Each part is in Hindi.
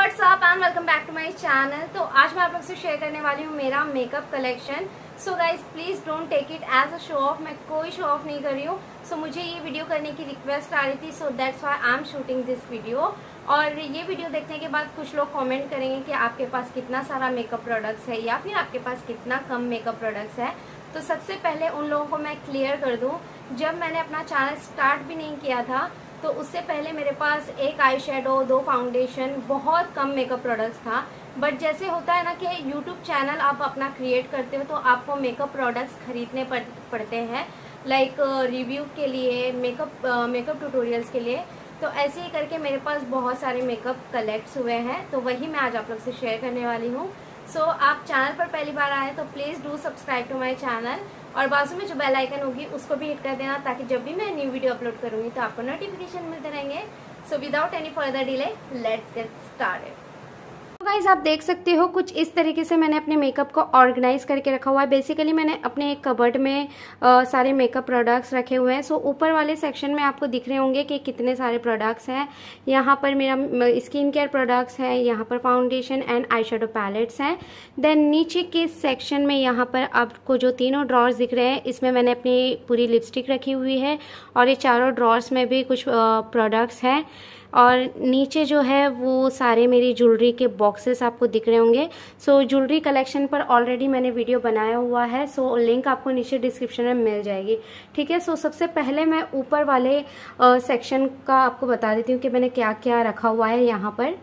WhatsApp and welcome back to my channel. तो आज मैं आप लोग से शेयर करने वाली हूँ मेरा makeup collection. So guys please don't take it as a show off. मैं कोई शो ऑफ नहीं कर रही हूँ। सो मुझे ये वीडियो करने की रिक्वेस्ट आ रही थी, so that's why I am shooting this video. और ये वीडियो देखने के बाद कुछ लोग कमेंट करेंगे कि आपके पास कितना सारा मेकअप प्रोडक्ट्स है या फिर आपके पास कितना कम मेकअप प्रोडक्ट्स है। तो सबसे पहले उन लोगों को मैं क्लियर कर दूं, जब मैंने अपना चैनल स्टार्ट भी नहीं किया था तो उससे पहले मेरे पास एक आई शेडो, 2 फाउंडेशन, बहुत कम मेकअप प्रोडक्ट्स था। बट जैसे होता है ना कि यूट्यूब चैनल आप अपना क्रिएट करते हो तो आपको मेकअप प्रोडक्ट्स खरीदने पड़ते हैं, लाइक रिव्यू के लिए, मेकअप ट्यूटोरियल्स के लिए। तो ऐसे ही करके मेरे पास बहुत सारे मेकअप कलेक्ट्स हुए हैं, तो वही मैं आज आप लोग से शेयर करने वाली हूँ। सो आप चैनल पर पहली बार आए तो please do subscribe to my channel और बाजू में जो बेल आइकन होगी उसको भी हिट कर देना, ताकि जब भी मैं न्यू वीडियो अपलोड करूँगी तो आपको नोटिफिकेशन मिलते रहेंगे। So without any further delay let's get started. Guys आप देख सकते हो कुछ इस तरीके से मैंने अपने मेकअप को ऑर्गेनाइज करके रखा हुआ है। बेसिकली मैंने अपने एक कबर्ड में सारे मेकअप प्रोडक्ट्स रखे हुए हैं। सो ऊपर वाले सेक्शन में आपको दिख रहे होंगे कि कितने सारे प्रोडक्ट्स हैं। यहाँ पर मेरा स्किन केयर प्रोडक्ट्स है, यहाँ पर foundation and eye shadow palettes हैं। देन नीचे के सेक्शन में यहाँ पर आपको जो तीनों ड्रॉर्स दिख रहे हैं, इसमें मैंने अपनी पूरी लिपस्टिक रखी हुई है और ये चारों ड्रॉर्स में भी कुछ प्रोडक्ट्स हैं। और नीचे जो है वो सारे मेरी ज्वेलरी के बॉक्सेस आपको दिख रहे होंगे। सो ज्वेलरी कलेक्शन पर ऑलरेडी मैंने वीडियो बनाया हुआ है, सो लिंक आपको नीचे डिस्क्रिप्शन में मिल जाएगी, ठीक है। सो सबसे पहले मैं ऊपर वाले सेक्शन का आपको बता देती हूँ कि मैंने क्या क्या रखा हुआ है यहाँ पर।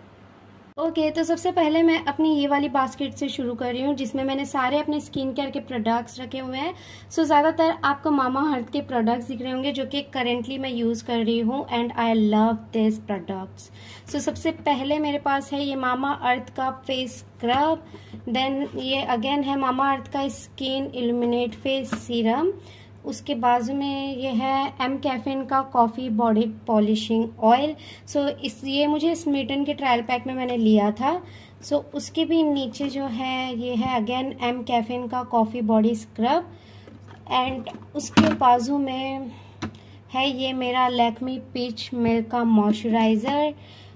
ओके तो सबसे पहले मैं अपनी ये वाली बास्केट से शुरू कर रही हूँ, जिसमें मैंने सारे अपने स्किन केयर के प्रोडक्ट्स रखे हुए हैं। सो ज़्यादातर आपको मामा अर्थ के प्रोडक्ट्स दिख रहे होंगे जो कि करेंटली मैं यूज़ कर रही हूँ and I love this products. So सबसे पहले मेरे पास है ये मामा अर्थ का फेस स्क्रब। देन ये अगेन है मामा अर्थ का स्किन इल्यूमिनेट फेस सीरम। उसके बाजू में ये है एम कैफीन का coffee body polishing oil. So ये मुझे स्मिटन के ट्रायल पैक में मैंने लिया था। सो उसके भी नीचे जो है ये है अगेन एम कैफीन का कॉफ़ी बॉडी स्क्रब। एंड उसके बाजू में है ये मेरा लैक्मी पीच मिल्क का मॉइस्चराइज़र।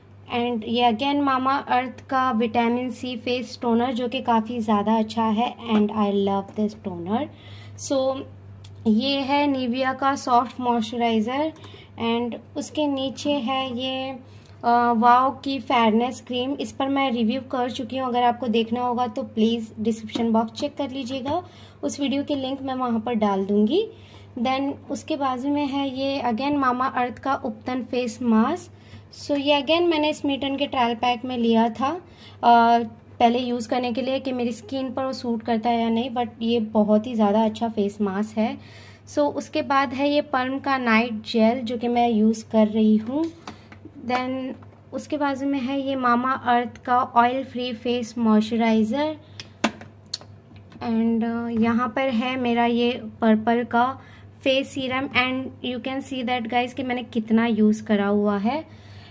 एंड ये अगेन मामा अर्थ का विटामिन सी फेस टोनर जो कि काफ़ी ज़्यादा अच्छा है and I love this toner. So ये है निविया का सॉफ्ट मॉइस्चराइज़र। एंड उसके नीचे है ये वाव की फेयरनेस क्रीम। इस पर मैं रिव्यू कर चुकी हूँ, अगर आपको देखना होगा तो प्लीज़ डिस्क्रिप्शन बॉक्स चेक कर लीजिएगा, उस वीडियो के लिंक मैं वहाँ पर डाल दूँगी। देन उसके बाजू में है ये अगेन मामा अर्थ का उपतन फेस मास्क। सो ये अगेन मैंने स्मिटन के ट्रायल पैक में लिया था पहले यूज़ करने के लिए कि मेरी स्किन पर वो सूट करता है या नहीं, बट ये बहुत ही ज़्यादा अच्छा फेस मास्क है। सो उसके बाद है ये पर्म का नाइट जेल जो कि मैं यूज़ कर रही हूँ। देन उसके बाजू में है ये मामा अर्थ का oil free face moisturiser. And यहाँ पर है मेरा ये पर्पल का face serum. And you can see that guys कि मैंने कितना यूज़ करा हुआ है।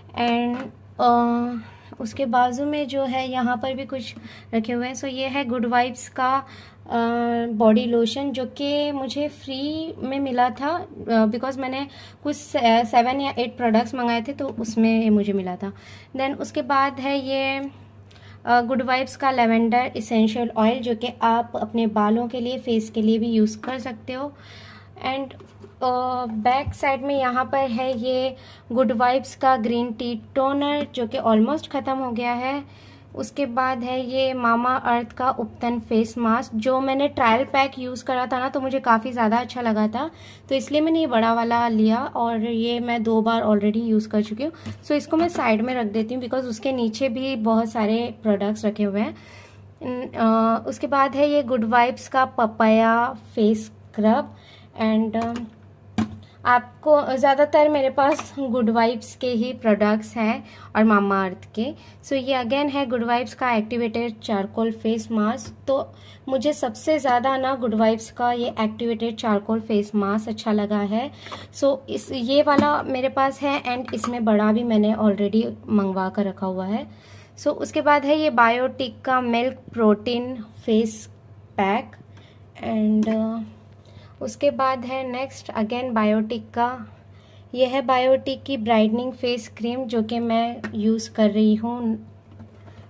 एंड उसके बाजू में जो है यहाँ पर भी कुछ रखे हुए हैं। सो ये है गुड वाइब्स का बॉडी लोशन जो कि मुझे फ्री में मिला था, बिकॉज मैंने कुछ 7 या 8 प्रोडक्ट्स मंगाए थे तो उसमें ये मुझे मिला था। देन उसके बाद है ये गुड वाइब्स का लेवेंडर इसेंशियल ऑयल जो कि आप अपने बालों के लिए, फेस के लिए भी यूज़ कर सकते हो। एंड बैक साइड में यहाँ पर है ये गुड वाइब्स का ग्रीन टी टोनर जो कि ऑलमोस्ट ख़त्म हो गया है। उसके बाद है ये मामा अर्थ का उपतन फेस मास्क जो मैंने ट्रायल पैक यूज़ करा था ना, तो मुझे काफ़ी ज़्यादा अच्छा लगा था, तो इसलिए मैंने ये बड़ा वाला लिया और ये मैं 2 बार ऑलरेडी यूज़ कर चुकी हूँ। सो इसको मैं साइड में रख देती हूँ बिकॉज उसके नीचे भी बहुत सारे प्रोडक्ट्स रखे हुए हैं। उसके बाद है ये गुड वाइब्स का पपाया फेस स्क्रब। एंड आपको ज़्यादातर मेरे पास गुड वाइब्स के ही प्रोडक्ट्स हैं और मामा अर्थ के। सो ये अगेन है गुड वाइब्स का एक्टिवेटेड चारकोल फेस मास्क। तो मुझे सबसे ज़्यादा ना गुड वाइब्स का ये एक्टिवेटेड चारकोल फेस मास्क अच्छा लगा है। सो ये वाला मेरे पास है एंड इसमें बड़ा भी मैंने ऑलरेडी मंगवा कर रखा हुआ है। सो उसके बाद है ये बायोटिक का milk protein face pack. And उसके बाद है नेक्स्ट अगेन बायोटिक का, यह है बायोटिक की ब्राइटनिंग फेस क्रीम जो कि मैं यूज़ कर रही हूँ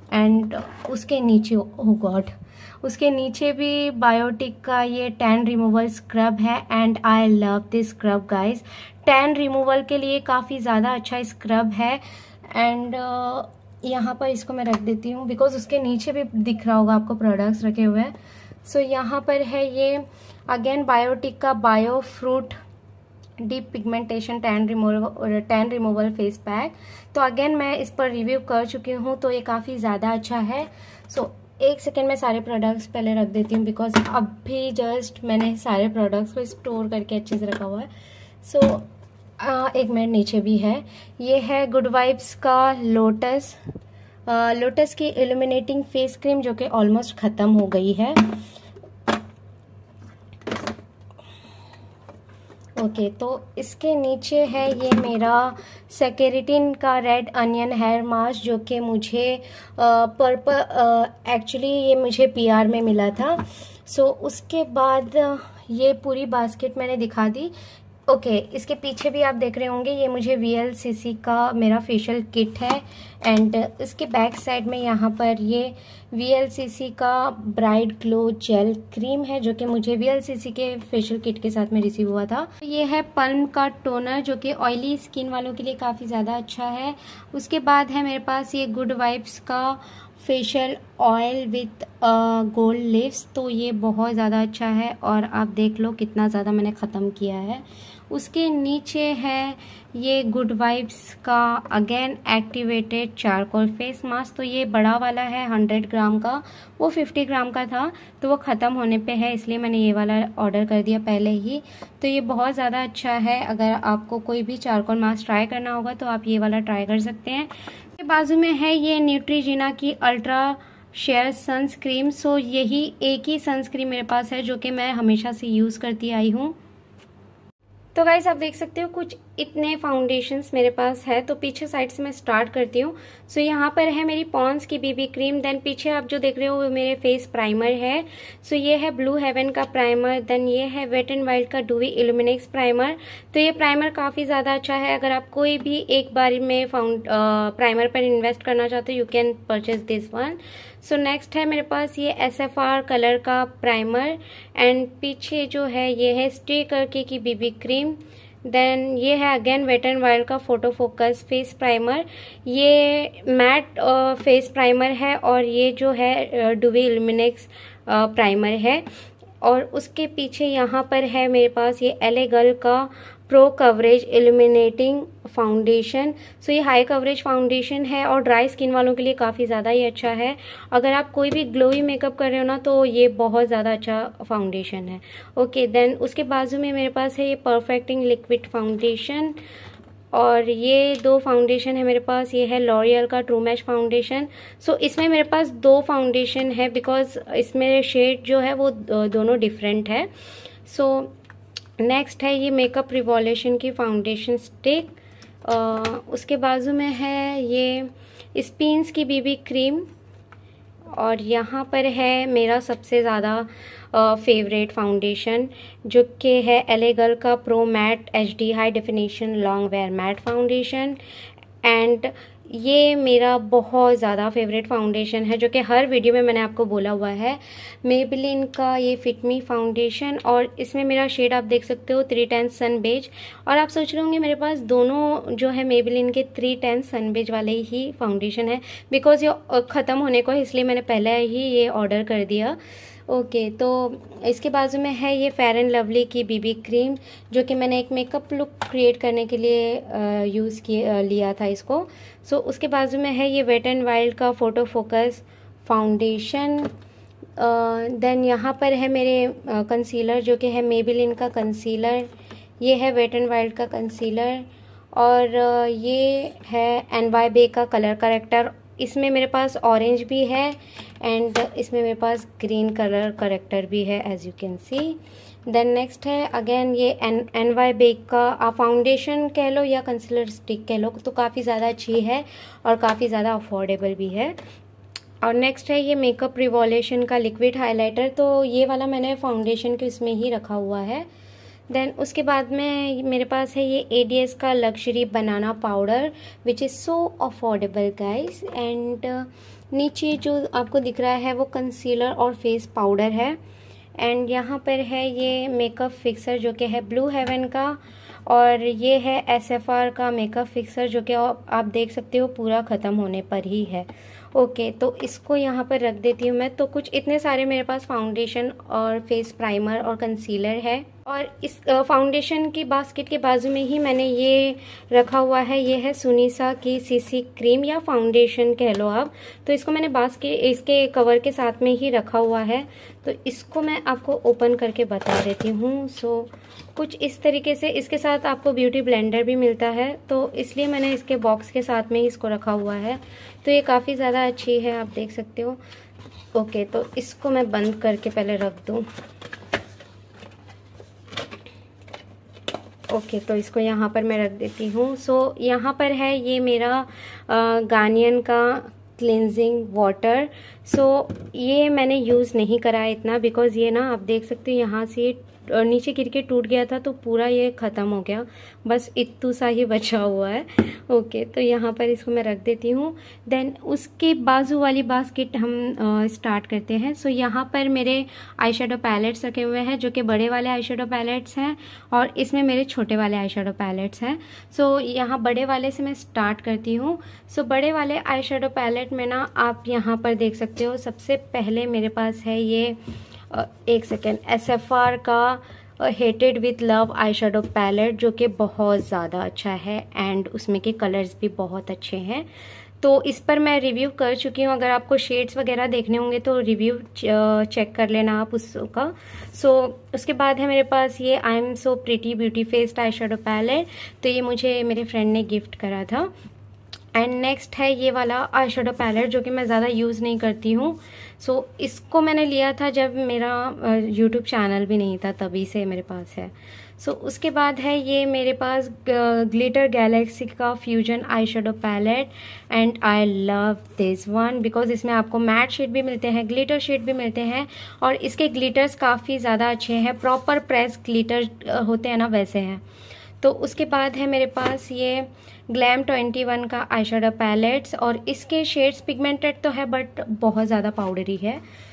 एंड उसके नीचे, ओह गॉड, उसके नीचे भी बायोटिक का ये टैन रिमूवल स्क्रब है and I love this scrub guys. Tan removal के लिए काफ़ी ज़्यादा अच्छा स्क्रब है। एंड यहाँ पर इसको मैं रख देती हूँ बिकॉज उसके नीचे भी दिख रहा होगा आपको प्रोडक्ट्स रखे हुए हैं। सो यहाँ पर है ये अगेन बायोटिक का bio fruit deep pigmentation tan removal face pack. तो अगेन मैं इस पर रिव्यू कर चुकी हूँ, तो ये काफ़ी ज़्यादा अच्छा है। सो एक सेकेंड में सारे प्रोडक्ट्स पहले रख देती हूँ बिकॉज अभी जस्ट मैंने सारे प्रोडक्ट्स को स्टोर करके अच्छे से रखा हुआ है। सो एक मिनट, नीचे भी है, ये है गुड वाइब्स का लोटस की इल्यूमिनेटिंग फेस क्रीम जो कि ऑलमोस्ट ख़त्म हो गई है। ओके, तो इसके नीचे है ये मेरा सेकेरिटिन का रेड अनियन हेयर मास्क जो कि मुझे एक्चुअली ये मुझे PR में मिला था। सो उसके बाद ये पूरी बास्केट मैंने दिखा दी। ओके, इसके पीछे भी आप देख रहे होंगे ये मुझे VLCC का मेरा फेशियल किट है एंड इसके बैक साइड में यहाँ पर ये VLCC का ब्राइट ग्लो जेल क्रीम है जो कि मुझे VLCC के फेशियल किट के साथ में रिसीव हुआ था। ये है पल्म का टोनर जो कि ऑयली स्किन वालों के लिए काफ़ी ज़्यादा अच्छा है। उसके बाद है मेरे पास ये गुड वाइब्स का facial oil with gold lips, तो ये बहुत ज़्यादा अच्छा है और आप देख लो कितना ज़्यादा मैंने ख़त्म किया है। उसके नीचे है ये गुड वाइब्स का again activated charcoal face mask, तो ये बड़ा वाला है 100 ग्राम का, वो 50 ग्राम का था तो वो ख़त्म होने पे है इसलिए मैंने ये वाला ऑर्डर कर दिया पहले ही। तो ये बहुत ज़्यादा अच्छा है, अगर आपको कोई भी चारकोल मास्क ट्राई करना होगा तो आप ये वाला ट्राई कर सकते हैं। के बाजू में है ये न्यूट्रीजिना की अल्ट्रा शेयर सनस्क्रीम। सो यही एक ही सनस्क्रीम मेरे पास है जो कि मैं हमेशा से यूज़ करती आई हूँ। तो गाइस आप देख सकते हो कुछ इतने फाउंडेशंस मेरे पास है। तो पीछे साइड से मैं स्टार्ट करती हूँ। सो यहाँ पर है मेरी पॉन्ड्स की BB क्रीम, देन पीछे आप जो देख रहे हो वो मेरे फेस प्राइमर है। सो ये है ब्लू हेवन का प्राइमर, देन ये है वेट एंड वाइल्ड का डूवी इल्यूमिनेक्स प्राइमर। तो ये प्राइमर काफ़ी ज़्यादा अच्छा है, अगर आप कोई भी एक बार में प्राइमर पर इन्वेस्ट करना चाहते हो you can purchase this one. So next है मेरे पास ये SFR कलर का प्राइमर एंड पीछे जो है ये है स्टे करके की BB क्रीम। देन ये है अगेन वेट एंड वाइल्ड का फोटो फोकस फेस प्राइमर, ये मैट फेस प्राइमर है और ये जो है डूवी इल्यूमिनेक्स प्राइमर है। और उसके पीछे यहाँ पर है मेरे पास ये LA गर्ल का pro coverage illuminating foundation. So ये हाई कवरेज फाउंडेशन है और ड्राई स्किन वालों के लिए काफ़ी ज़्यादा ही अच्छा है, अगर आप कोई भी ग्लोई मेकअप कर रहे हो ना तो ये बहुत ज़्यादा अच्छा फाउंडेशन है। ओके, देन उसके बाजू में मेरे पास है ये परफेक्टिंग लिक्विड फाउंडेशन और ये दो फाउंडेशन है मेरे पास, ये है लॉरियल का ट्रू मैच फाउंडेशन। सो इसमें मेरे पास दो फाउंडेशन है बिकॉज इसमें शेड जो है वो दोनों डिफरेंट है। सो नेक्स्ट है ये मेकअप रिवॉल्यूशन की फाउंडेशन स्टिक, उसके बाजू में है ये स्पिन्स की BB क्रीम और यहाँ पर है मेरा सबसे ज़्यादा फेवरेट फाउंडेशन जो कि है LA गर्ल का pro matte HD high definition long wear matte foundation. And ये मेरा बहुत ज़्यादा फेवरेट फाउंडेशन है जो कि हर वीडियो में मैंने आपको बोला हुआ है, मेबेलिन का ये फिट मी फाउंडेशन और इसमें मेरा शेड आप देख सकते हो 310 सन बेज। और आप सोच रहे होंगे मेरे पास दोनों जो है मेबेलिन के 310 सन बेज वाले ही फाउंडेशन है बिकॉज ये ख़त्म होने को है इसलिए मैंने पहले ही ये ऑर्डर कर दिया। ओके, तो इसके बाजू में है ये फेयर एंड लवली की BB क्रीम जो कि मैंने एक मेकअप लुक क्रिएट करने के लिए लिया था इसको। सो उसके बाजू में है ये वेट एंड वाइल्ड का फोटो फोकस फाउंडेशन। देन यहाँ पर है मेरे कंसीलर जो कि है मेबेलिन का कंसीलर, ये है वेट एंड वाइल्ड का कंसीलर और ये है NYBE का कलर करेक्टर। इसमें मेरे पास ऑरेंज भी है एंड इसमें मेरे पास ग्रीन कलर करेक्टर भी है as you can see. Then next है अगेन ये NYBE का आप फाउंडेशन कह लो या कंसीलर स्टिक कह लो, तो काफ़ी ज़्यादा अच्छी है और काफ़ी ज़्यादा अफोर्डेबल भी है। और नेक्स्ट है ये मेकअप रिवॉल्यूशन का लिक्विड हाइलाइटर, तो ये वाला मैंने फाउंडेशन के उसमें ही रखा हुआ है। देन उसके बाद में मेरे पास है ये ADS का luxury banana powder which is so affordable guys. And नीचे जो आपको दिख रहा है वो कंसीलर और फेस पाउडर है। एंड यहाँ पर है ये मेकअप फिक्सर जो कि है ब्लू हेवन का, और ये है SFR का मेकअप फिक्सर जो कि आप देख सकते हो पूरा ख़त्म होने पर ही है। ओके, तो इसको यहाँ पर रख देती हूँ मैं। तो कुछ इतने सारे मेरे पास फाउंडेशन और फेस प्राइमर और कंसीलर है, और इस फाउंडेशन की बास्केट के बाजू में ही मैंने ये रखा हुआ है। ये है सुनीसा की CC क्रीम या फाउंडेशन कह लो आप। तो इसको मैंने बास्केट इसके कवर के साथ में ही रखा हुआ है। तो इसको मैं आपको ओपन करके बता देती हूँ। सो कुछ इस तरीके से इसके साथ आपको ब्यूटी ब्लेंडर भी मिलता है, तो इसलिए मैंने इसके बॉक्स के साथ में ही इसको रखा हुआ है। तो ये काफ़ी ज़्यादा अच्छी है, आप देख सकते हो। ओके, तो इसको मैं बंद करके पहले रख दूँ। ओके, तो इसको यहाँ पर मैं रख देती हूँ। सो यहाँ पर है ये मेरा गार्नियर का क्लिनजिंग वाटर। सो ये मैंने यूज़ नहीं करा है इतना, बिकॉज़ ये ना आप देख सकते हो यहाँ से नीचे गिर के टूट गया था, तो पूरा ये ख़त्म हो गया, बस इतू सा ही बचा हुआ है। ओके, तो यहाँ पर इसको मैं रख देती हूँ। देन उसके बाजू वाली बास्केट हम स्टार्ट करते हैं। सो यहाँ पर मेरे आई शेडो पैलेट्स रखे हुए हैं जो कि बड़े वाले आई शेडो पैलेट्स हैं, और इसमें मेरे छोटे वाले आई शेडो पैलेट्स हैं। सो यहाँ बड़े वाले से मैं स्टार्ट करती हूँ। सो बड़े वाले आई शेडो पैलेट में ना आप यहाँ पर देख सकते हो, सबसे पहले मेरे पास है ये एक सेकेंड SFR का hated with love eye shadow palette जो कि बहुत ज़्यादा अच्छा है, एंड उसमें के कलर्स भी बहुत अच्छे हैं। तो इस पर मैं रिव्यू कर चुकी हूँ, अगर आपको शेड्स वगैरह देखने होंगे तो रिव्यू चेक कर लेना आप उसका। सो उसके बाद है मेरे पास ये I am so pretty beauty faced eye shadow palette. तो ये मुझे मेरे फ्रेंड ने गिफ्ट करा था। एंड नेक्स्ट है ये वाला आई शेडो पैलेट जो कि मैं ज़्यादा यूज़ नहीं करती हूँ। सो इसको मैंने लिया था जब मेरा यूट्यूब चैनल भी नहीं था, तभी से मेरे पास है। सो उसके बाद है ये मेरे पास ग्लिटर गैलेक्सी का fusion eye shadow palette, and I love this one because इसमें आपको मैट शेड भी मिलते हैं, ग्लिटर शेड भी मिलते हैं, और इसके ग्लिटर्स काफ़ी ज़्यादा अच्छे हैं, प्रॉपर प्रेस ग्लिटर होते हैं ना वैसे हैं। तो उसके बाद है मेरे पास ये ग्लैम 21 का आई शेडो पैलेट्स, और इसके शेड्स पिगमेंटेड तो है बट बहुत ज़्यादा पाउडरी है।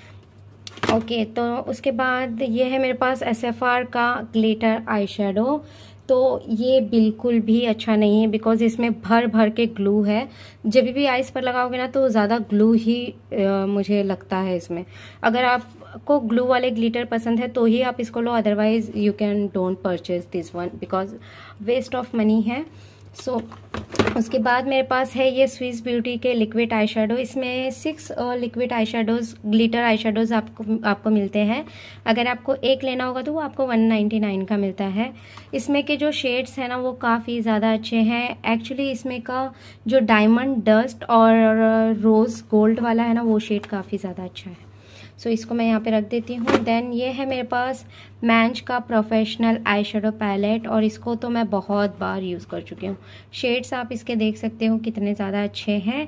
ओके, तो उसके बाद ये है मेरे पास SFR का ग्लिटर आई शेडो। तो ये बिल्कुल भी अच्छा नहीं है बिकॉज इसमें भर भर के ग्लू है। जब भी आइस पर लगाओगे ना तो ज़्यादा ग्लू ही मुझे लगता है इसमें। अगर आपको ग्लू वाले ग्लिटर पसंद है तो ही आप इसको लो, otherwise you can don't purchase this one because waste of money है। सो उसके बाद मेरे पास है ये स्विस ब्यूटी के लिक्विड आई शेडो। इसमें 6 liquid eye shadows glitter eye shadows आपको मिलते हैं। अगर आपको एक लेना होगा तो वो आपको 199 का मिलता है। इसमें के जो शेड्स हैं ना वो काफ़ी ज़्यादा अच्छे हैं। एक्चुअली इसमें का जो डायमंड डस्ट और रोज़ गोल्ड वाला है ना वो शेड काफ़ी ज़्यादा अच्छा है। सो इसको मैं यहाँ पे रख देती हूँ। देन ये है मेरे पास मैंच का प्रोफेशनल आई शेडो पैलेट, और इसको तो मैं बहुत बार यूज़ कर चुकी हूँ। शेड्स आप इसके देख सकते हो कितने ज़्यादा अच्छे हैं।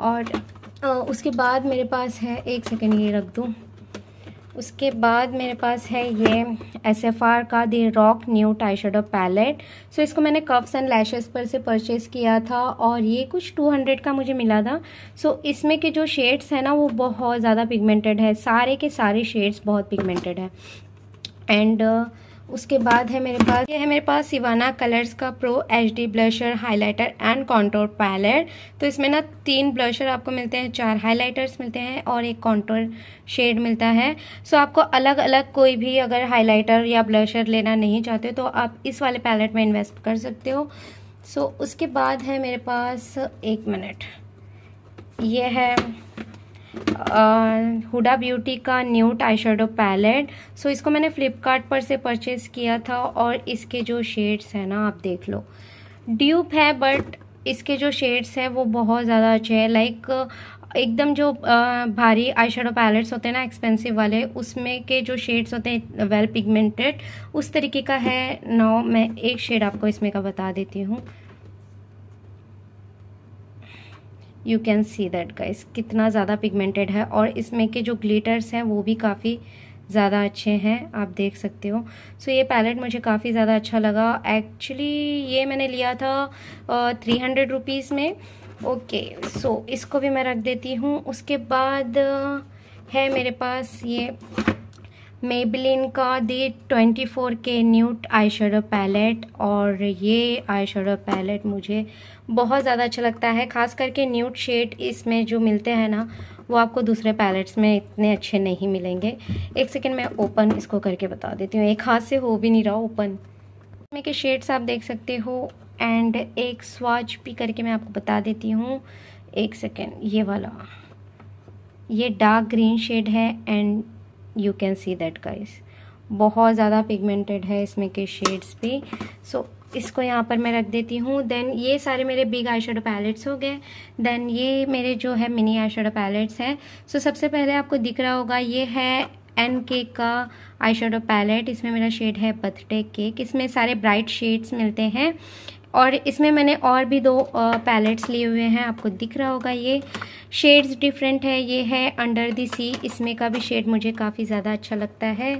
और उसके बाद मेरे पास है, एक सेकेंड ये रख दूँ, उसके बाद मेरे पास है ये SFR का the rock nude eye shadow palette. So इसको मैंने कर्व्स एंड लैशेस पर से परचेज़ किया था, और ये कुछ 200 का मुझे मिला था। सो इसमें के जो शेड्स हैं ना वो बहुत ज़्यादा पिगमेंटेड है, सारे के सारे शेड्स बहुत पिगमेंटेड है। एंड उसके बाद है मेरे पास ये है मेरे पास सिवाना कलर्स का प्रो HD blusher highlighter and contour palette. तो इसमें ना 3 ब्लशर आपको मिलते हैं, 4 हाइलाइटर्स मिलते हैं और एक कॉन्टोर शेड मिलता है। सो आपको अलग अलग कोई भी अगर हाइलाइटर या ब्लशर लेना नहीं चाहते तो आप इस वाले पैलेट में इन्वेस्ट कर सकते हो। सो उसके बाद है मेरे पास, एक मिनट, ये है हुडा ब्यूटी का nude eye shadow palette. So इसको मैंने फ्लिपकार्ट पर से परचेज़ किया था, और इसके जो शेड्स हैं ना आप देख लो, ड्यूप है बट इसके जो शेड्स हैं वो बहुत ज़्यादा अच्छे हैं। लाइक एकदम जो भारी आई शेडो पैलेट्स होते हैं ना एक्सपेंसिव वाले, उसमें के जो शेड्स होते हैं वेल पिगमेंटेड उस तरीके का है। नाउ मैं एक शेड आपको इसमें का बता देती हूँ। You can see that guys कितना ज़्यादा पिगमेंटेड है, और इसमें के जो ग्लिटर्स हैं वो भी काफ़ी ज़्यादा अच्छे हैं, आप देख सकते हो। सो ये पैलेट मुझे काफ़ी ज़्यादा अच्छा लगा। एक्चुअली ये मैंने लिया था 300 रुपीज़ में। ओके, सो इसको भी मैं रख देती हूँ। उसके बाद है मेरे पास ये मेबेलिन का the 24K nude eye shadow palette, और ये आई शेडो पैलेट मुझे बहुत ज़्यादा अच्छा लगता है। खास करके न्यूड शेड इसमें जो मिलते हैं ना, वो आपको दूसरे पैलेट्स में इतने अच्छे नहीं मिलेंगे। एक सेकेंड मैं ओपन इसको करके बता देती हूँ, एक हाथ से हो भी नहीं रहा ओपन। इसमें के शेड्स आप देख सकते हो, एंड एक स्वाच भी करके मैं आपको बता देती हूँ। एक सेकेंड, ये वाला ये डार्क ग्रीन शेड है, and you can see that guys, बहुत ज़्यादा पिगमेंटेड है इसमें के शेड्स भी। सो इसको यहाँ पर मैं रख देती हूँ। देन ये सारे मेरे बिग आई शेडो पैलेट्स हो गए। देन ये मेरे जो है मिनी आई शेडो पैलेट्स हैं। सो सबसे पहले आपको दिख रहा होगा, ये है NK का आई शेडो पैलेट। इसमें मेरा शेड है बर्थडे केक। इसमें सारे ब्राइट शेड्स मिलते हैं, और इसमें मैंने और भी 2 पैलेट्स लिए हुए हैं, आपको दिख रहा होगा। ये शेड्स डिफरेंट है। ये है अंडर द सी, इसमें का भी शेड मुझे काफ़ी ज़्यादा अच्छा लगता है।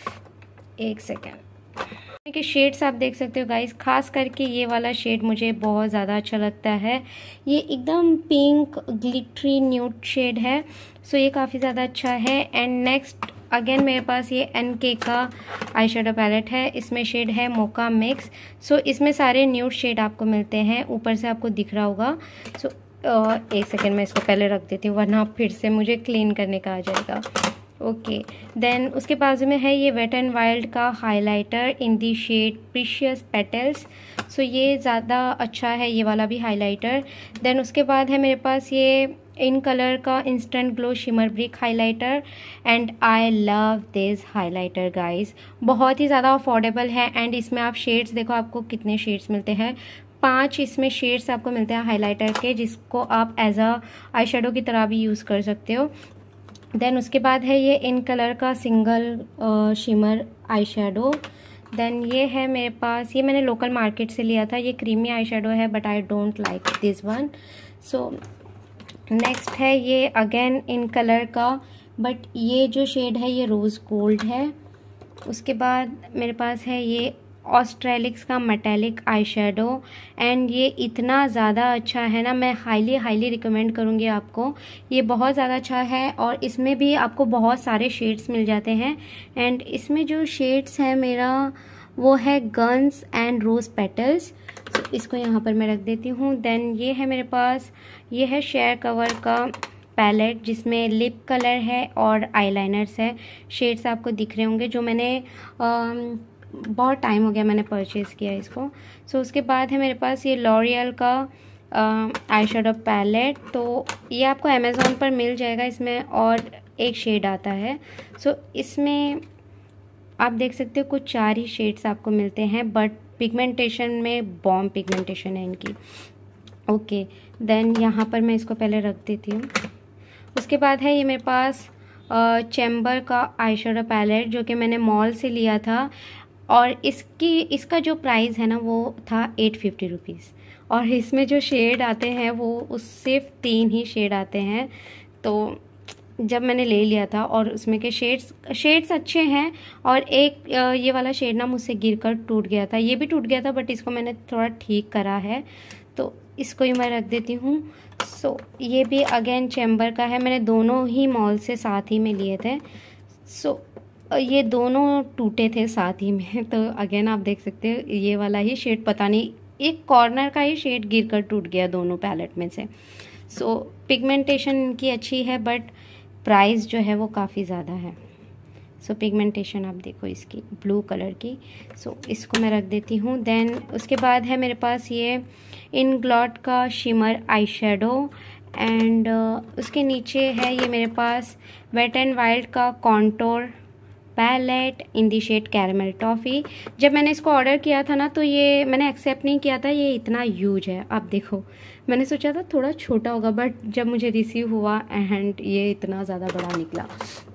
एक सेकेंड, के शेड्स आप देख सकते हो गाइस, खास करके ये वाला शेड मुझे बहुत ज़्यादा अच्छा लगता है। ये एकदम पिंक ग्लिटरी न्यूड शेड है, सो ये काफ़ी ज़्यादा अच्छा है। एंड नेक्स्ट अगेन मेरे पास ये NK का आई शेडो पैलेट है। इसमें शेड है मोका मिक्स। सो इसमें सारे न्यूड शेड आपको मिलते हैं, ऊपर से आपको दिख रहा होगा। सो एक सेकेंड मैं इसको पहले रख देती हूँ, वरना फिर से मुझे क्लीन करने का आ जाएगा। ओके, देन उसके बाजू में है ये वेट एंड वाइल्ड का highlighter in the shade precious petals. So ये ज़्यादा अच्छा है ये वाला भी हाइलाइटर। देन उसके बाद है मेरे पास ये इन कलर का instant glow shimmer brick highlighter, and I love this highlighter guys. बहुत ही ज़्यादा अफोर्डेबल है, एंड इसमें आप शेड्स देखो, आपको कितने शेड्स मिलते हैं। 5 इसमें शेड्स आपको मिलते हैं हाइलाइटर के, जिसको आप एज अ आई शेडो की तरह भी यूज़ कर सकते हो। देन उसके बाद है ये इन कलर का single shimmer eye shadow. Then ये है मेरे पास, ये मैंने लोकल मार्केट से लिया था। ये क्रीमी आई शेडो है, but I don't like this one. So next है ये अगेन इन कलर का, बट ये जो शेड है ये रोज़ गोल्ड है। उसके बाद मेरे पास है ये ऑस्ट्रेलिक्स का मेटेलिक आई शेडो, एंड ये इतना ज़्यादा अच्छा है ना, मैं हाईली रिकमेंड करूँगी आपको। ये बहुत ज़्यादा अच्छा है, और इसमें भी आपको बहुत सारे शेड्स मिल जाते हैं। एंड इसमें जो शेड्स है मेरा वो है गन्स एंड रोज़ पेटल्स। इसको यहाँ पर मैं रख देती हूँ। देन ये है मेरे पास, ये है शेयर कवर का पैलेट, जिसमें लिप कलर है और आईलाइनर्स है। शेड्स आपको दिख रहे होंगे, जो मैंने बहुत टाइम हो गया मैंने परचेज़ किया इसको। सो उसके बाद है मेरे पास ये लॉरियल का आई शेडो पैलेट। तो ये आपको अमेज़ॉन पर मिल जाएगा। इसमें और एक शेड आता है। सो इसमें आप देख सकते हो कुछ 4 ही शेड्स आपको मिलते हैं, बट पिगमेंटेशन में बॉम्ब पिगमेंटेशन है इनकी। ओके, देन यहाँ पर मैं इसको पहले रख देती हूँ। उसके बाद है ये मेरे पास चैम्बर का आई शेडो पैलेट, जो कि मैंने मॉल से लिया था, और इसका जो प्राइस है ना वो था 850 रुपीज़, और इसमें जो शेड आते हैं वो उस सिर्फ 3 ही शेड आते हैं। तो जब मैंने ले लिया था, और उसमें के शेड्स अच्छे हैं, और एक ये वाला शेड ना मुझसे गिरकर टूट गया था। ये भी टूट गया था, बट इसको मैंने थोड़ा ठीक करा है, तो इसको ही मैं रख देती हूँ। सो ये भी अगेन चैम्बर का है। मैंने दोनों ही मॉल से साथ ही में लिए थे। सो ये दोनों टूटे थे साथ ही में, तो अगेन आप देख सकते हो ये वाला ही शेड, पता नहीं एक कॉर्नर का ही शेड गिरकर टूट गया दोनों पैलेट में से। सो पिगमेंटेशन इनकी अच्छी है, बट प्राइस जो है वो काफ़ी ज़्यादा है। सो पिगमेंटेशन आप देखो इसकी ब्लू कलर की। सो इसको मैं रख देती हूँ। देन उसके बाद है मेरे पास ये इन ग्लॉट का शिमर आई शेडो, एंड उसके नीचे है ये मेरे पास वेट एंड वाइल्ड का contour palette in the shade caramel toffee. जब मैंने इसको ऑर्डर किया था ना, तो ये मैंने एक्सेप्ट नहीं किया था, ये इतना ह्यूज है। आप देखो, मैंने सोचा था थोड़ा छोटा होगा, बट जब मुझे रिसीव हुआ एंड ये इतना ज़्यादा बड़ा निकला।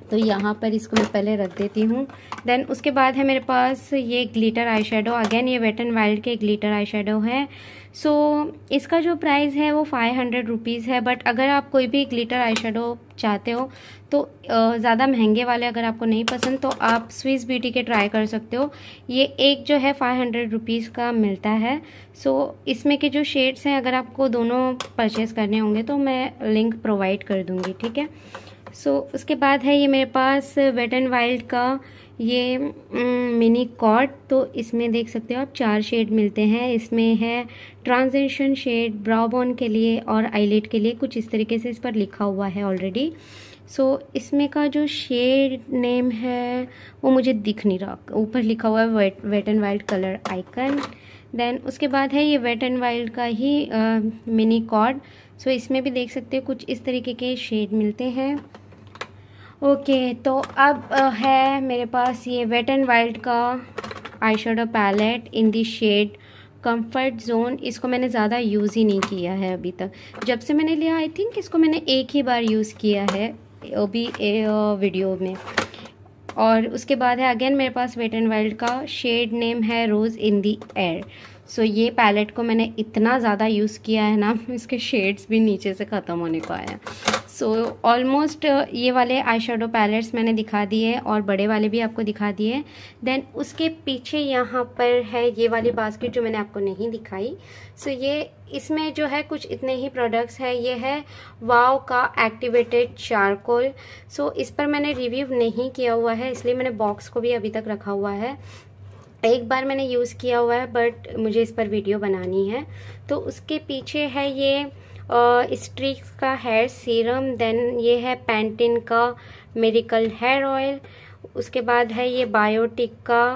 तो यहाँ पर इसको मैं पहले रख देती हूँ। देन उसके बाद है मेरे पास ये ग्लिटर आई शेडो। अगेन ये वेट एंड वाइल्ड के ग्लिटर आई शेडो है। सो इसका जो प्राइस है वो 500 रुपीज़ है। बट अगर आप कोई भी ग्लिटर आई शेडो चाहते हो तो ज़्यादा महंगे वाले अगर आपको नहीं पसंद तो आप स्विस ब्यूटी के ट्राई कर सकते हो। ये एक जो है 500 रुपीज़ का मिलता है। सो इसमें के जो शेड्स हैं अगर आपको दोनों परचेज़ करने होंगे तो मैं लिंक प्रोवाइड कर दूँगी, ठीक है। सो उसके बाद है ये मेरे पास वेट एंड वाइल्ड का ये मिनी कॉर्ड। तो इसमें देख सकते हो आप 4 शेड मिलते हैं। इसमें है ट्रांजिशन शेड, ब्राउ बोन के लिए और आईलिड के लिए, कुछ इस तरीके से इस पर लिखा हुआ है ऑलरेडी। सो इसमें का जो शेड नेम है वो मुझे दिख नहीं रहा, ऊपर लिखा हुआ है wet and wild colour icon. Then उसके बाद है ये वेट एंड वाइल्ड का ही मिनी कॉर्ड। सो इसमें भी देख सकते हो कुछ इस तरीके के शेड मिलते हैं। ओके, तो अब है मेरे पास ये वेट एंड वाइल्ड का eye shadow palette in the shade comfort zone. इसको मैंने ज़्यादा यूज़ ही नहीं किया है अभी तक। जब से मैंने लिया आई थिंक इसको मैंने एक ही बार यूज़ किया है अभी वीडियो में। और उसके बाद है अगेन मेरे पास वेट एंड वाइल्ड का शेड नेम है रोज़ इन दी एयर। सो ये पैलेट को मैंने इतना ज़्यादा यूज़ किया है ना, इसके शेड्स भी नीचे से ख़त्म होने को आया। सो ऑलमोस्ट ये वाले आई शेडो पैलेट्स मैंने दिखा दिए और बड़े वाले भी आपको दिखा दिए। देन उसके पीछे यहाँ पर है ये वाली बास्केट जो मैंने आपको नहीं दिखाई। सो ये इसमें जो है कुछ इतने ही प्रोडक्ट्स हैं। ये है वाव का एक्टिवेटेड चारकोल। सो इस पर मैंने रिव्यू नहीं किया हुआ है इसलिए मैंने बॉक्स को भी अभी तक रखा हुआ है। एक बार मैंने यूज़ किया हुआ है बट मुझे इस पर वीडियो बनानी है। तो उसके पीछे है ये स्ट्रीक्स का हेयर सीरम। देन ये है पैंटीन का मिरेकल हेयर ऑयल। उसके बाद है ये बायोटिक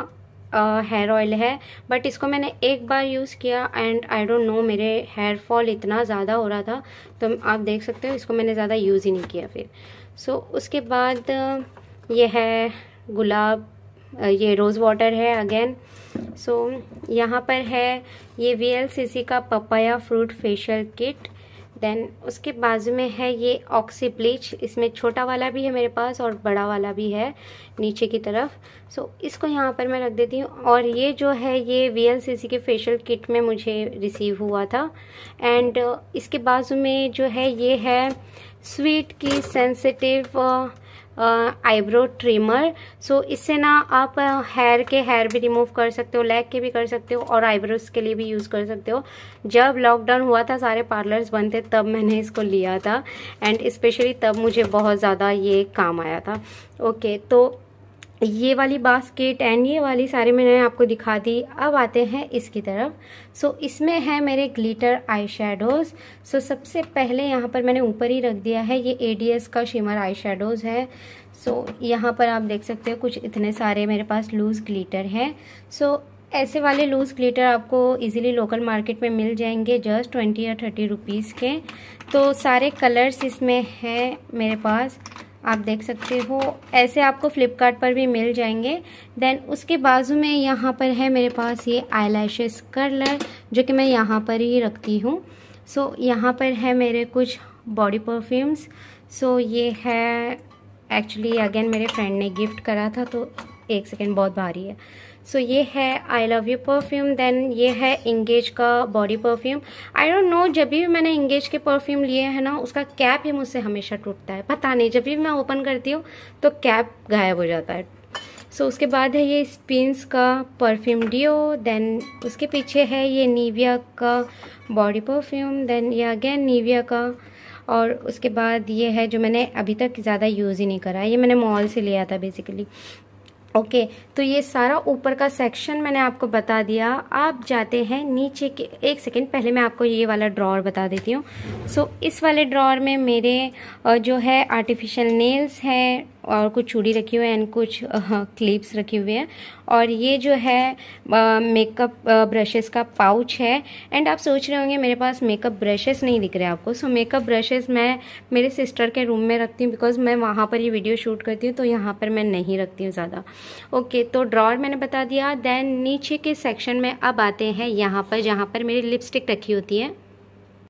का हेयर ऑयल है। बट इसको मैंने एक बार यूज़ किया एंड आई डोंट नो मेरे हेयर फॉल इतना ज़्यादा हो रहा था तो आप देख सकते हो इसको मैंने ज़्यादा यूज़ ही नहीं किया फिर। सो उसके बाद ये है गुलाब, ये रोज़ वाटर है अगेन। सो यहाँ पर है ये VLCC का papaya fruit facial kit. Then उसके बाजू में है ये ऑक्सी ब्लीच। इसमें छोटा वाला भी है मेरे पास और बड़ा वाला भी है नीचे की तरफ। सो इसको यहाँ पर मैं रख देती हूँ। और ये जो है ये VLCC के फेशियल किट में मुझे रिसीव हुआ था। एंड इसके बाजू में जो है ये है स्वीट की सेंसिटिव आईब्रो ट्रिमर। सो इससे ना आप हेयर भी रिमूव कर सकते हो, लेग के भी कर सकते हो और आईब्रोज के लिए भी यूज़ कर सकते हो। जब लॉकडाउन हुआ था सारे पार्लर्स बंद थे तब मैंने इसको लिया था एंड स्पेशली तब मुझे बहुत ज़्यादा ये काम आया था। ओके, तो ये वाली बास्केट एंड ये वाली सारी मैंने आपको दिखा दी। अब आते हैं इसकी तरफ। सो इसमें है मेरे ग्लिटर आई शेडोज़। सो सबसे पहले यहाँ पर मैंने ऊपर ही रख दिया है ये ADS का शिमर आई शेडोज़ है। सो यहाँ पर आप देख सकते हो कुछ इतने सारे मेरे पास लूज़ ग्लिटर हैं। सो ऐसे वाले लूज़ ग्लिटर आपको इजीली लोकल मार्केट में मिल जाएंगे जस्ट 20 या 30 रुपीज़ के। तो सारे कलर्स इसमें हैं मेरे पास, आप देख सकते हो। ऐसे आपको फ्लिपकार्ट पर भी मिल जाएंगे। देन उसके बाजू में यहाँ पर है मेरे पास ये आईलैशेस कर्लर जो कि मैं यहाँ पर ही रखती हूँ। सो यहाँ पर है मेरे कुछ बॉडी परफ्यूम्स। सो ये है एक्चुअली अगेन मेरे फ्रेंड ने गिफ्ट करा था तो एक सेकेंड, बहुत भारी है। सो ये है I love you perfume. Then ये है इंगेज का body perfume. I don't know, जब भी मैंने इंगेज के परफ्यूम लिए हैं ना उसका कैप ही मुझसे हमेशा टूटता है, पता नहीं, जब भी मैं ओपन करती हूँ तो कैप गायब हो जाता है। सो उसके बाद है ये स्पिन्स का परफ्यूम डियो। देन उसके पीछे है ये निविया का बॉडी परफ्यूम। देन ये अगेन निविया का। और उसके बाद ये है जो मैंने अभी तक ज़्यादा यूज़ ही नहीं करा, ये मैंने मॉल से लिया था बेसिकली। ओके, तो ये सारा ऊपर का सेक्शन मैंने आपको बता दिया। आप जाते हैं नीचे के, एक सेकेंड पहले मैं आपको ये वाला ड्रॉअर बता देती हूँ। सो इस वाले ड्रॉअर में मेरे जो है आर्टिफिशियल नेल्स हैं और कुछ चूड़ी रखी हुई है एंड कुछ क्लिप्स रखे हुए हैं। और ये जो है मेकअप ब्रशेस का पाउच है। एंड आप सोच रहे होंगे मेरे पास मेकअप ब्रशेस नहीं दिख रहे आपको। सो मेकअप ब्रशेस मैं मेरे सिस्टर के रूम में रखती हूँ बिकॉज मैं वहाँ पर ये वीडियो शूट करती हूँ तो यहाँ पर मैं नहीं रखती हूँ ज़्यादा। ओके, तो ड्रॉअर मैंने बता दिया। देन नीचे के सेक्शन में अब आते हैं यहाँ पर जहाँ पर मेरी लिपस्टिक रखी होती है।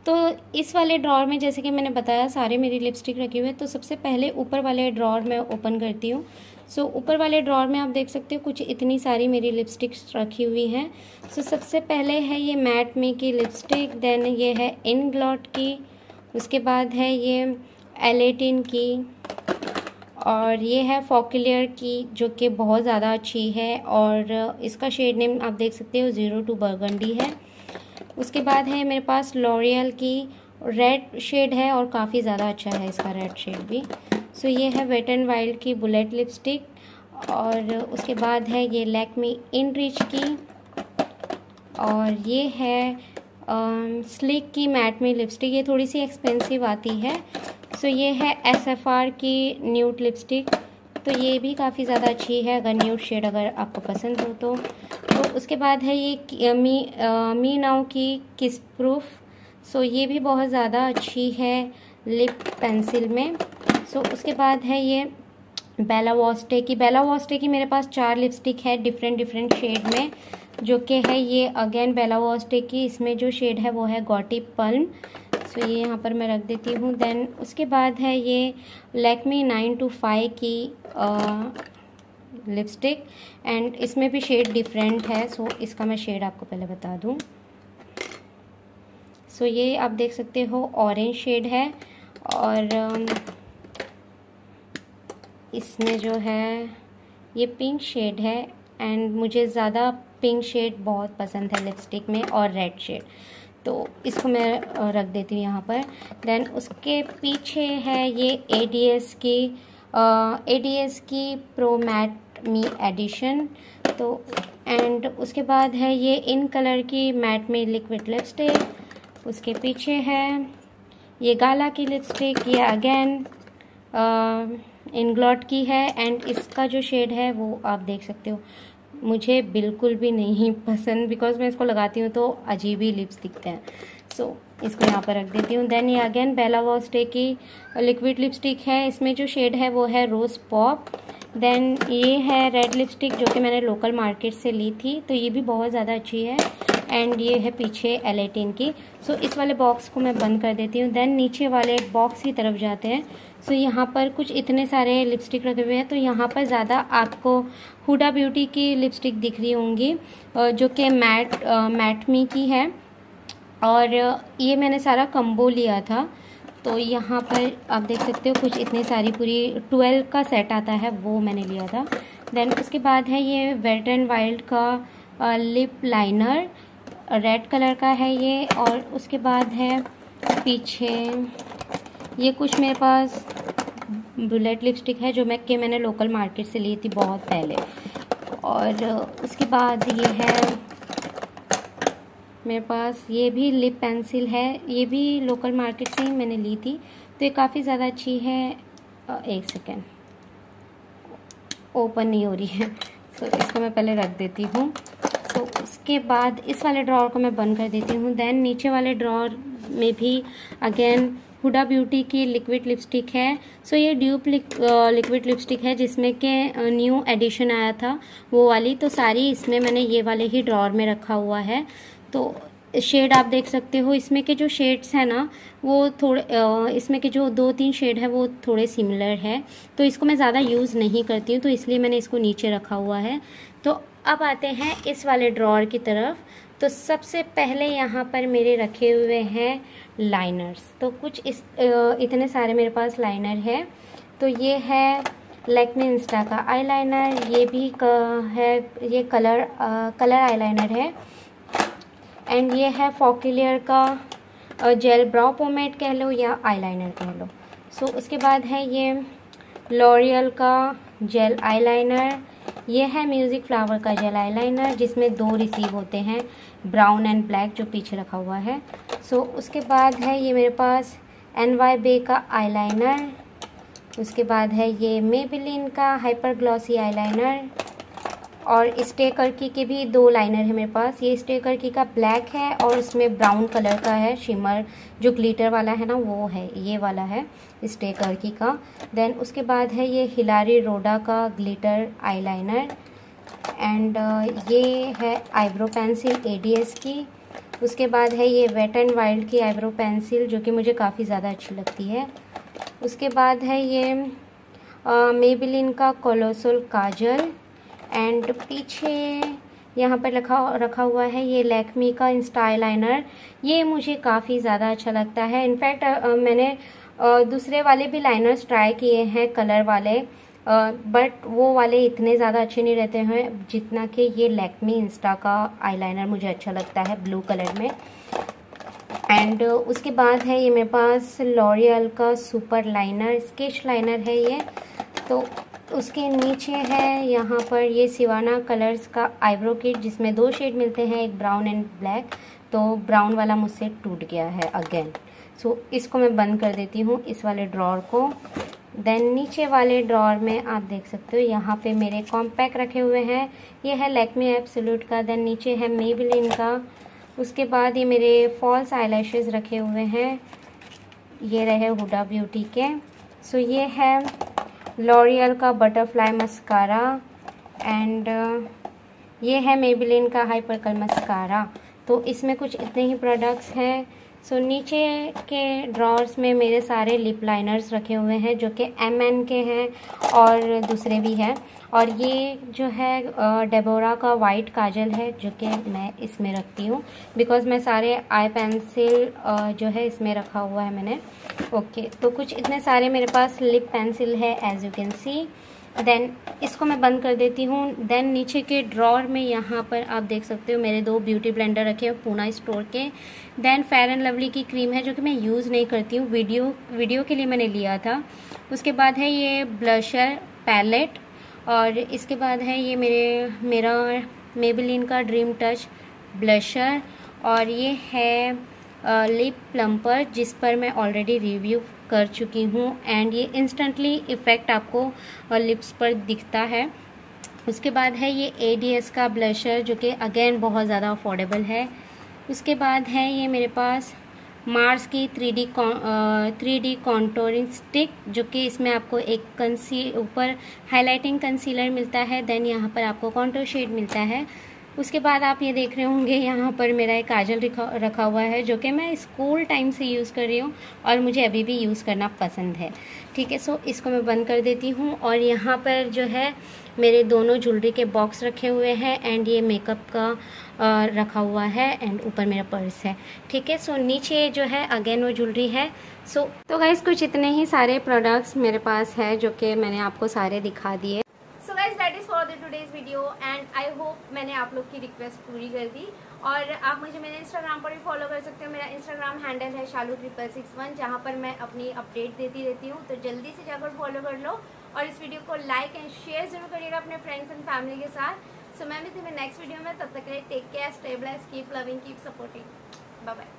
तो इस वाले ड्रॉर में जैसे कि मैंने बताया सारे मेरी लिपस्टिक रखी हुई है। तो सबसे पहले ऊपर वाले ड्रॉर में ओपन करती हूँ। सो ऊपर वाले ड्रॉर में आप देख सकते हो कुछ इतनी सारी मेरी लिपस्टिक्स रखी हुई हैं। सो सबसे पहले है ये मैट मी की लिपस्टिक, देन ये है इनग्लॉट की, उसके बाद है ये एलेटिन की, और ये है फॉक्लियर की जो कि बहुत ज़्यादा अच्छी है और इसका शेड नेम आप देख सकते हो 02 बर्गंडी है। उसके बाद है मेरे पास लॉरियल की रेड शेड है और काफ़ी ज़्यादा अच्छा है इसका रेड शेड भी। सो ये है वेट एंड वाइल्ड की बुलेट लिपस्टिक, और उसके बाद है ये लैक्मी इन रिच की, और ये है स्लिक की मैट में लिपस्टिक, ये थोड़ी सी एक्सपेंसिव आती है। सो ये है SFR की न्यूड लिपस्टिक, तो ये भी काफ़ी ज़्यादा अच्छी है अगर न्यूड शेड अगर आपको पसंद हो तो। उसके बाद है ये मी नाउ की किस प्रूफ। सो ये भी बहुत ज़्यादा अच्छी है लिप पेंसिल में। सो उसके बाद है ये बेला वॉस्टे की। बेला वॉस्टे की मेरे पास 4 लिपस्टिक है डिफरेंट शेड में, जो कि है ये अगेन बेला वॉस्टे की। इसमें जो शेड है वो है गॉटी पल्म। सो ये यहाँ पर मैं रख देती हूँ। देन उसके बाद है ये लैक्मी 925 की लिपस्टिक, एंड इसमें भी शेड डिफरेंट है। सो इसका मैं शेड आपको पहले बता दूँ। सो ये आप देख सकते हो ऑरेंज शेड है, और इसमें जो है ये पिंक शेड है, एंड मुझे ज़्यादा पिंक शेड बहुत पसंद है लिपस्टिक में, और रेड शेड, तो इसको मैं रख देती हूँ यहाँ पर। देन उसके पीछे है ये ADS की प्रो मैट मी एडिशन। तो एंड उसके बाद है ये इन कलर की मैट मी लिक्विड लिपस्टिक। उसके पीछे है ये गाला की लिपस्टिक, ये अगेन इनग्लॉट की है, एंड इसका जो शेड है वो आप देख सकते हो मुझे बिल्कुल भी नहीं पसंद, बिकॉज मैं इसको लगाती हूँ तो अजीब ही लिप्स दिखते हैं। सो इसको यहाँ पर रख देती हूँ। देन ये अगेन बेला वॉस्टे की लिक्विड लिपस्टिक है, इसमें जो शेड है वो है रोज़ पॉप। देन ये है रेड लिपस्टिक जो कि मैंने लोकल मार्केट से ली थी, तो ये भी बहुत ज़्यादा अच्छी है, एंड ये है पीछे एलेटिन की। सो इस वाले बॉक्स को मैं बंद कर देती हूँ। देन नीचे वाले बॉक्स की तरफ जाते हैं। सो यहाँ पर कुछ इतने सारे लिपस्टिक रखे हुए हैं, तो यहाँ पर ज़्यादा आपको हुडा ब्यूटी की लिपस्टिक दिख रही होंगी जो कि मैट मी की है, और ये मैंने सारा कम्बो लिया था। तो यहाँ पर आप देख सकते हो कुछ इतनी सारी पूरी 12 का सेट आता है, वो मैंने लिया था। देन उसके बाद है ये वेट एंड वाइल्ड का लिप लाइनर, रेड कलर का है ये, और उसके बाद है पीछे ये कुछ मेरे पास बुलेट लिपस्टिक है जो मैंने लोकल मार्केट से ली थी बहुत पहले। और उसके बाद ये है मेरे पास ये भी लिप पेंसिल है, ये भी लोकल मार्केट से ही मैंने ली थी, तो ये काफ़ी ज़्यादा अच्छी है। एक सेकेंड, ओपन नहीं हो रही है, तो इसको मैं पहले रख देती हूँ। तो उसके बाद इस वाले ड्रॉर को मैं बंद कर देती हूँ। देन नीचे वाले ड्रॉर में भी अगेन हुडा ब्यूटी की लिक्विड लिपस्टिक है। सो ये ड्यूप लिक्विड लिपस्टिक है जिसमें के न्यू एडिशन आया था वो वाली, तो सारी इसमें मैंने ये वाले ही ड्रॉर में रखा हुआ है। तो शेड आप देख सकते हो, इसमें के जो शेड्स हैं ना वो थोड़े इसमें के जो 2-3 शेड है वो थोड़े सिमिलर है, तो इसको मैं ज़्यादा यूज़ नहीं करती हूँ, तो इसलिए मैंने इसको नीचे रखा हुआ है। तो अब आते हैं इस वाले ड्रॉर की तरफ। तो सबसे पहले यहाँ पर मेरे रखे हुए हैं लाइनर्स, तो कुछ इतने सारे मेरे पास लाइनर है। तो ये है लैक्मे इंस्टा का आईलाइनर, ये भी है, ये कलर आईलाइनर है, एंड ये है फॉक्लियर का जेल ब्राउ पोमेड कह लो या आईलाइनर कह लो। सो उसके बाद है ये लॉरियल का जेल आईलाइनर, ये है म्यूज़िक फ्लावर का जेल आईलाइनर जिसमें 2 रिसीव होते हैं, ब्राउन एंड ब्लैक, जो पीछे रखा हुआ है। सो उसके बाद है ये मेरे पास NY बे का आईलाइनर, उसके बाद है ये मेबेलिन का हाइपर ग्लॉसी आईलाइनर, और स्टे कर्की के भी 2 लाइनर है मेरे पास। ये स्टे कर्की का ब्लैक है और उसमें ब्राउन कलर का है, शिमर जो ग्लिटर वाला है ना वो है, ये वाला है स्टे कर्की का। देन उसके बाद है ये हिलारी रोडा का ग्लिटर आईलाइनर, एंड ये है आईब्रो पेंसिल ADS की। उसके बाद है ये वेट एंड वाइल्ड की आईब्रो पेंसिल, जो कि मुझे काफ़ी ज़्यादा अच्छी लगती है। उसके बाद है ये मेबेलिन का कोलोसल काजल, एंड पीछे यहाँ पर रखा हुआ है ये लैक्मी का इंस्टा आईलाइनर। ये मुझे काफ़ी ज़्यादा अच्छा लगता है। इनफैक्ट मैंने दूसरे वाले भी लाइनर्स ट्राई किए हैं कलर वाले, बट वो वाले इतने ज़्यादा अच्छे नहीं रहते हैं जितना कि ये लैक्मी इंस्टा का आईलाइनर मुझे अच्छा लगता है ब्लू कलर में। एंड उसके बाद है ये मेरे पास लॉरियल का सुपर लाइनर, स्केच लाइनर है ये। तो उसके नीचे है यहाँ पर ये सिवाना कलर्स का आईब्रो किट, जिसमें 2 शेड मिलते हैं, एक ब्राउन एंड ब्लैक। तो ब्राउन वाला मुझसे टूट गया है अगेन, सो इसको मैं बंद कर देती हूँ इस वाले ड्रॉर को। देन नीचे वाले ड्रॉर में आप देख सकते हो यहाँ पे मेरे कॉम्पैक्ट रखे हुए हैं। ये है लैक्मे एब्सोल्यूट का। देन नीचे है मेबेलिन का। उसके बाद ये मेरे फॉल्स आईलैशेस रखे हुए हैं, ये रहे हुडा ब्यूटी के। सो ये है लॉरियल का बटरफ्लाई मस्कारा, एंड ये है मेबेलिन का हाइपर कर्ल मस्कारा। तो इसमें कुछ इतने ही प्रोडक्ट्स हैं। सो नीचे के ड्रॉर्स में मेरे सारे लिप लाइनर्स रखे हुए हैं, जो कि MN के हैं और दूसरे भी हैं। और ये जो है डेबोरा का वाइट काजल है, जो कि मैं इसमें रखती हूँ, बिकॉज मैं सारे आई पेंसिल जो है इसमें रखा हुआ है मैंने। ओके, तो कुछ इतने सारे मेरे पास लिप पेंसिल है as you can see. Then इसको मैं बंद कर देती हूँ। देन नीचे के ड्रॉर में यहाँ पर आप देख सकते हो मेरे 2 ब्यूटी ब्लेंडर रखे हैं पूना स्टोर के। देन फेयर एंड लवली की क्रीम है, जो कि मैं यूज़ नहीं करती हूँ, वीडियो के लिए मैंने लिया था। उसके बाद है ये ब्लशर पैलेट, और इसके बाद है ये मेरा मेबेलिन का ड्रीम टच ब्लशर, और ये है लिप प्लम्पर, जिस पर मैं ऑलरेडी रिव्यू कर चुकी हूँ, एंड ये इंस्टेंटली इफ़ेक्ट आपको लिप्स पर दिखता है। उसके बाद है ये ADS का ब्लशर, जो कि अगेन बहुत ज़्यादा अफोर्डेबल है। उसके बाद है ये मेरे पास मार्स की 3D कॉन्टोरिंग स्टिक, जो कि इसमें आपको एक ऊपर हाइलाइटिंग कंसीलर मिलता है। देन यहाँ पर आपको कॉन्टोर शेड मिलता है। उसके बाद आप ये देख रहे होंगे यहाँ पर मेरा एक काजल रखा हुआ है, जो कि मैं स्कूल टाइम से यूज़ कर रही हूँ और मुझे अभी भी यूज़ करना पसंद है। ठीक है, सो इसको मैं बंद कर देती हूँ। और यहाँ पर जो है मेरे दोनों ज्वेलरी के बॉक्स रखे हुए हैं, एंड ये मेकअप का रखा हुआ है, एंड ऊपर मेरा पर्स है। ठीक है, सो नीचे जो है अगेन वो ज्वेलरी है। सो तो गाइस कुछ इतने ही सारे प्रोडक्ट्स मेरे पास है, जो कि मैंने आपको सारे दिखा दिए। So guys that is for the today's video, and I hope मैंने आप लोग की रिक्वेस्ट पूरी कर दी। और आप मुझे मेरे इंस्टाग्राम पर भी फॉलो कर सकते हो। मेरा इंस्टाग्राम हैंडल है shalu661, जहाँ पर मैं अपनी अपडेट देती रहती हूँ, तो जल्दी से जाकर फॉलो कर लो। और इस वीडियो को लाइक एंड शेयर जरूर करिएगा अपने फ्रेंड्स एंड फैमिली के साथ। सो मैं मिलती हूँ नेक्स्ट वीडियो में, तब तक के लिए take care, stay blessed, keep loving, keep supporting, bye bye.